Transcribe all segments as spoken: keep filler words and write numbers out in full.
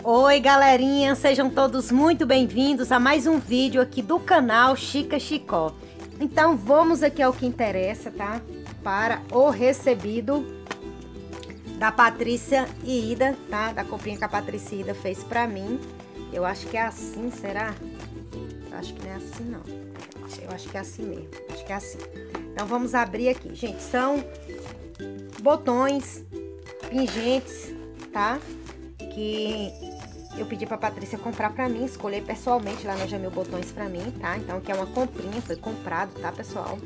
Oi, galerinha, sejam todos muito bem-vindos a mais um vídeo aqui do canal Chica Chicó. Então vamos aqui ao que interessa, tá? Para o recebido da Patrícia e Ida, tá? Da comprinha que a Patrícia e Ida fez pra mim. Eu acho que é assim, será? Eu acho que não é assim, não. Eu acho que é assim mesmo, acho que é assim. Então vamos abrir aqui, gente. São botões, pingentes, tá? Que eu pedi pra Patrícia comprar pra mim, escolher pessoalmente lá na Jamil Botões pra mim, tá? Então aqui é uma comprinha, foi comprado, tá, pessoal?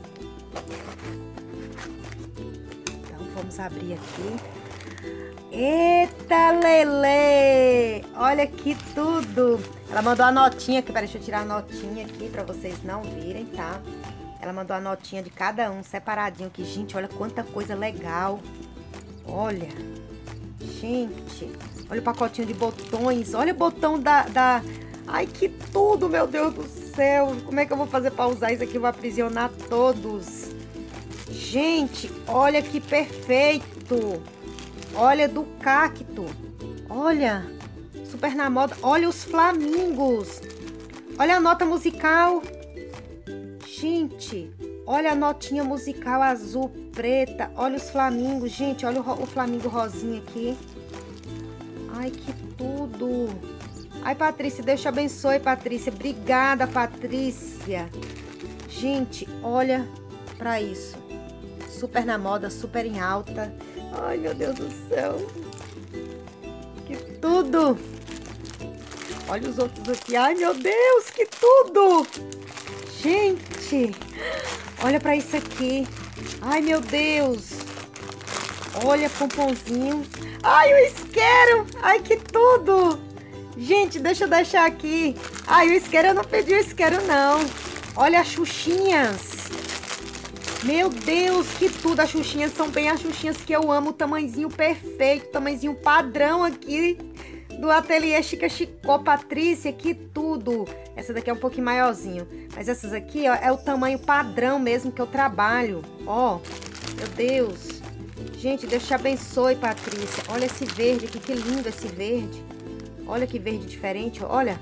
Então vamos abrir aqui. Eita, Lele! Olha que tudo! Ela mandou a notinha aqui, peraí, deixa eu tirar a notinha aqui pra vocês não virem, tá? Ela mandou a notinha de cada um separadinho aqui. Gente, olha quanta coisa legal. Olha, gente, olha o pacotinho de botões. Olha o botão da, da... Ai, que tudo, meu Deus do céu. Como é que eu vou fazer pra usar isso aqui? Eu vou aprisionar todos. Gente, olha que perfeito. Olha do cacto. Olha, super na moda. Olha os flamingos. Olha a nota musical. Gente, olha a notinha musical azul, preta. Olha os flamingos, gente. Olha o, o flamingo rosinha aqui. Ai, que tudo. Ai, Patrícia, Deus te abençoe, Patrícia. Obrigada, Patrícia. Gente, olha pra isso. Super na moda, super em alta. Ai, meu Deus do céu. Que tudo. Olha os outros aqui. Ai, meu Deus, que tudo. Gente, olha pra isso aqui. Ai, meu Deus. Olha, pomponzinho. Ai, o isqueiro. Ai, que tudo. Gente, deixa eu deixar aqui. Ai, o isqueiro, eu não pedi o isqueiro, não. Olha as xuxinhas. Meu Deus, que tudo. As xuxinhas são bem as xuxinhas que eu amo. O tamanhozinho perfeito, tamanhozinho padrão aqui do ateliê Chica Chicó. Patrícia, que tudo. Essa daqui é um pouquinho maiorzinho. Mas essas aqui, ó, é o tamanho padrão mesmo que eu trabalho. Ó, meu Deus. Gente, Deus te abençoe, Patrícia. Olha esse verde aqui, que lindo esse verde. Olha que verde diferente, olha.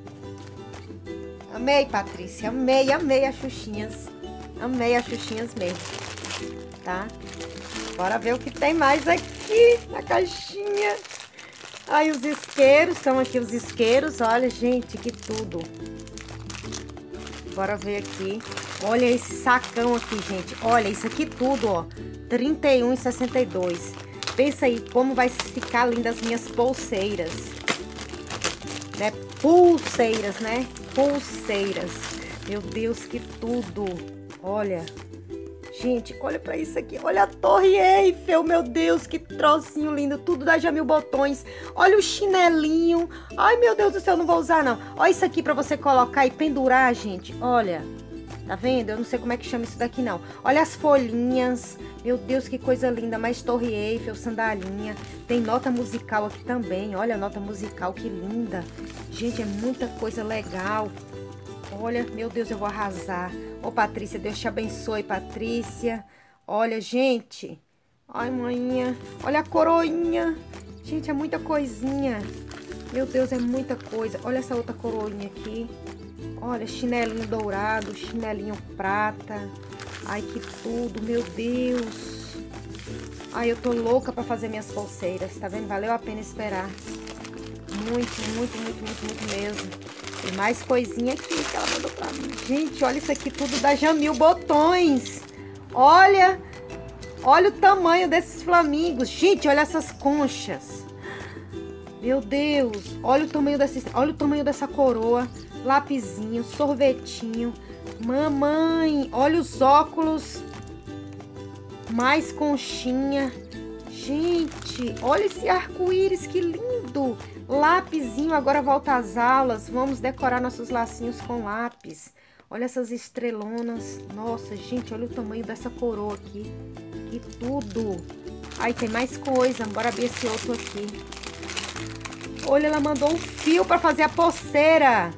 Amei, Patrícia. Amei, amei as xuxinhas. Amei as xuxinhas mesmo, tá? Bora ver o que tem mais aqui na caixinha. Ai, os isqueiros, são aqui os isqueiros, olha, gente, que tudo. Bora ver aqui. Olha esse sacão aqui, gente. Olha, isso aqui tudo, ó, trinta e um reais e sessenta e dois centavos. Pensa aí como vai ficar linda as minhas pulseiras. Né? Pulseiras, né? Pulseiras. Meu Deus, que tudo. Olha. Gente, olha pra isso aqui. Olha a Torre Eiffel, meu Deus, que trocinho lindo. Tudo da Jamil Botões. Olha o chinelinho. Ai, meu Deus do céu, não vou usar, não. Olha isso aqui pra você colocar e pendurar, gente. Olha. Tá vendo? Eu não sei como é que chama isso daqui, não. Olha as folhinhas. Meu Deus, que coisa linda. Mais Torre Eiffel, sandalinha. Tem nota musical aqui também. Olha a nota musical, que linda. Gente, é muita coisa legal. Olha, meu Deus, eu vou arrasar. Ô, Patrícia, Deus te abençoe, Patrícia. Olha, gente. Ai, maninha. Olha a coroinha. Gente, é muita coisinha. Meu Deus, é muita coisa. Olha essa outra coroinha aqui. Olha, chinelinho dourado, chinelinho prata. Ai, que tudo, meu Deus. Ai, eu tô louca pra fazer minhas pulseiras, tá vendo? Valeu a pena esperar. Muito, muito, muito, muito, muito mesmo. Tem mais coisinha aqui que ela mandou pra mim. Gente, olha isso aqui tudo da Jamil Botões. Olha, olha o tamanho desses flamingos. Gente, olha essas conchas. Meu Deus, olha o tamanho dessa, olha o tamanho dessa coroa. Lapisinho, sorvetinho. Mamãe, olha os óculos. Mais conchinha. Gente, olha esse arco-íris, que lindo. Lapisinho, agora volta às aulas. Vamos decorar nossos lacinhos com lápis. Olha essas estrelonas. Nossa, gente, olha o tamanho dessa coroa aqui. Que tudo. Ai, tem mais coisa. Bora ver esse outro aqui. Olha, ela mandou um fio para fazer a pulseira.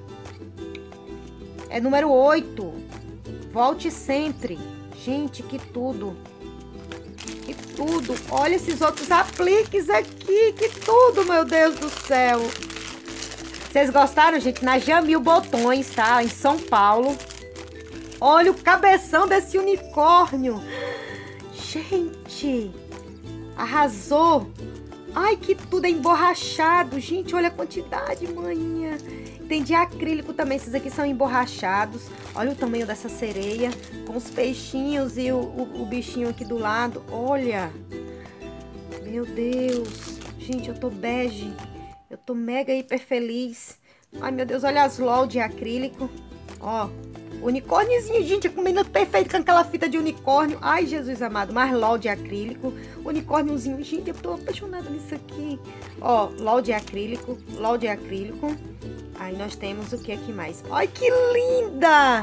É número oito. Volte sempre. Gente, que tudo. Que tudo. Olha esses outros apliques aqui, que tudo, meu Deus do céu. Vocês gostaram, gente? Na Jamil Botões, tá? Em São Paulo. Olha o cabeção desse unicórnio. Gente, arrasou. Ai, que tudo é emborrachado. Gente, olha a quantidade, manhã. Tem de acrílico também. Esses aqui são emborrachados. Olha o tamanho dessa sereia. Com os peixinhos e o, o, o bichinho aqui do lado. Olha. Meu Deus. Gente, eu tô bege. Eu tô mega hiper feliz. Ai, meu Deus, olha as LOL de acrílico. Ó, unicórniozinho, gente, combina perfeito com aquela fita de unicórnio. Ai, Jesus amado, mais LOL de acrílico. Unicórniozinho, gente, eu tô apaixonada nisso aqui. Ó, LOL de acrílico, LOL de acrílico. Aí nós temos o que aqui mais? Ai, que linda!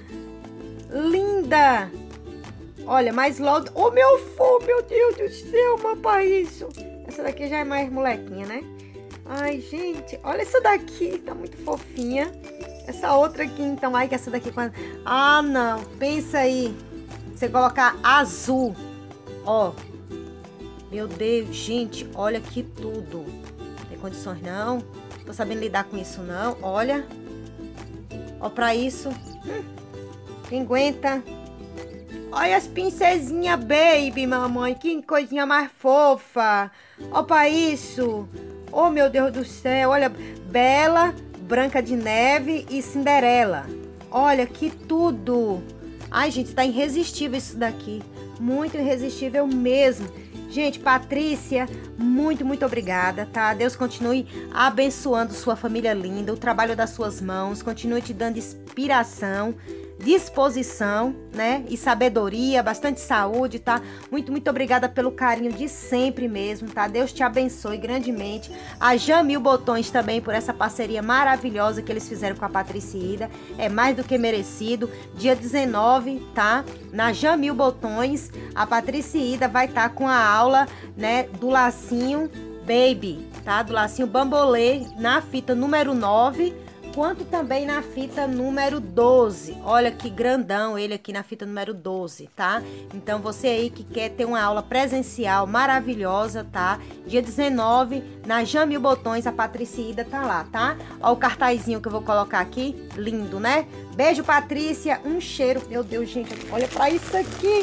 Linda! Olha, mais LOL... Oh, meu fô, meu Deus do céu, papai, isso. Essa daqui já é mais molequinha, né? Ai, gente, olha essa daqui, tá muito fofinha. Essa outra aqui, então, ai, que essa daqui... Ah, não, pensa aí. Você colocar azul, ó. Meu Deus, gente, olha que tudo. Tem condições, não? Tô sabendo lidar com isso, não? Olha. Ó, pra isso. Hum, quem aguenta? Olha as princesinhas, baby, mamãe. Que coisinha mais fofa. Ó, pra isso. Oh, meu Deus do céu, olha, Bela, Branca de Neve e Cinderela. Olha, que tudo. Ai, gente, tá irresistível isso daqui. Muito irresistível mesmo. Gente, Patrícia, muito, muito obrigada, tá? Deus continue abençoando sua família linda, o trabalho das suas mãos, continue te dando inspiração, disposição, né? E sabedoria, bastante saúde, tá? Muito, muito obrigada pelo carinho de sempre mesmo, tá? Deus te abençoe grandemente. A Jamil Botões também por essa parceria maravilhosa que eles fizeram com a Patrícia Ida. É mais do que merecido. Dia dezenove, tá? Na Jamil Botões, a Patrícia Ida vai estar tá com a aula, né? Do lacinho baby, tá? Do lacinho bambolê na fita número nove. Quanto também na fita número doze. Olha que grandão ele aqui na fita número doze, tá? Então você aí que quer ter uma aula presencial maravilhosa, tá? Dia dezenove, na Jamil Botões, a Patrícia Ida tá lá, tá? Ó o cartazinho que eu vou colocar aqui, lindo, né? Beijo, Patrícia, um cheiro. Meu Deus, gente, olha pra isso aqui.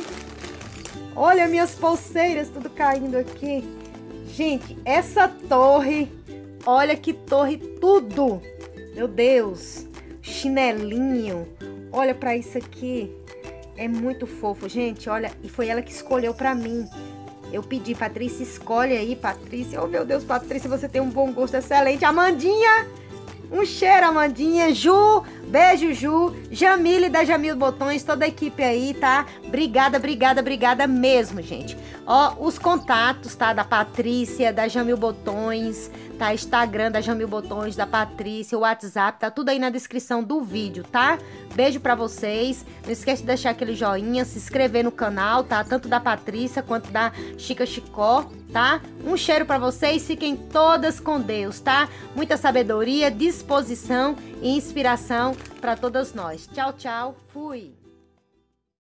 Olha minhas pulseiras, tudo caindo aqui. Gente, essa torre, olha que torre tudo. Meu Deus, chinelinho, olha pra isso aqui, é muito fofo, gente, olha, e foi ela que escolheu pra mim. Eu pedi, Patrícia, escolhe aí, Patrícia. Oh, meu Deus, Patrícia, você tem um bom gosto excelente. Amandinha, um cheiro, Amandinha. Ju, beijo, Ju. Jamile da Jamil Botões, toda a equipe aí, tá? Obrigada, obrigada, obrigada mesmo, gente. Ó, os contatos, tá? Da Patrícia, da Jamil Botões, tá? Instagram da Jamil Botões, da Patrícia, o WhatsApp, tá tudo aí na descrição do vídeo, tá? Beijo pra vocês. Não esquece de deixar aquele joinha, se inscrever no canal, tá? Tanto da Patrícia quanto da Chica Chicó, tá? Um cheiro pra vocês, fiquem todas com Deus, tá? Muita sabedoria, disposição e inspiração pra todas nós. Tchau, tchau. Fui!